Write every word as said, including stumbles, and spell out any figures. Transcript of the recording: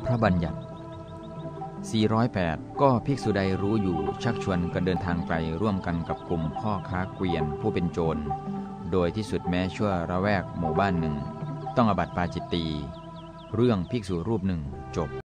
พระบัญญัติสี่ร้อยแปดก็ภิกษุใดรู้อยู่ชักชวนกันเดินทางไกลร่วมกันกับกลุ่มพ่อค้าเกวียนผู้เป็นโจรโดยที่สุดแม้ชั่วระแวกหมู่บ้านหนึ่งต้องอาบัติปาจิตตีเรื่องภิกษุรูปหนึ่งจบ